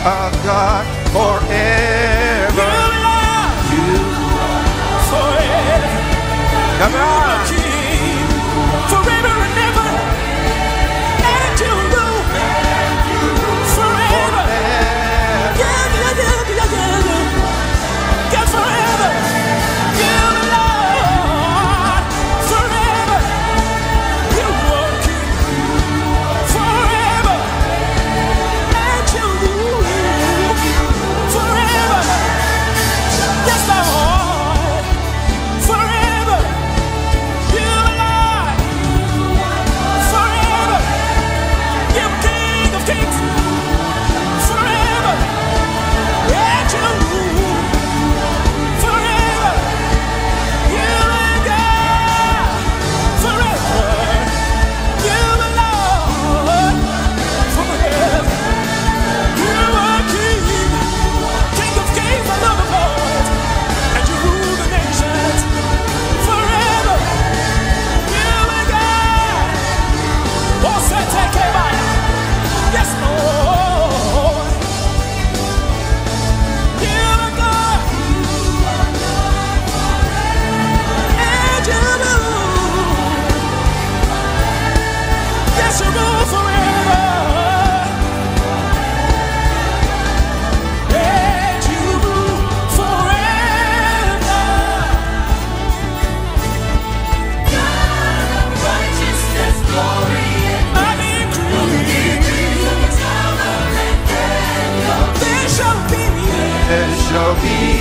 our God forever. You forever. come on. King forever and ever. And you rule forever. Yeah, yeah, yeah, yeah, yeah. Yeah, forever. You Lord forever. You are King forever. And you rule forever. Yes, Lord forever. You Lord forever. You King of Kings forever. And you rule forever. You are God forever. You are Lord forever. You are King, King of Kings, I love the Lord, and you rule the nations forever. You are God. Oh, say, take care, bye. Yes, Lord. You are God, and you rule. Yes, you rule forever. And you rule forever. Righteousness, glory, and I decree there shall be There shall be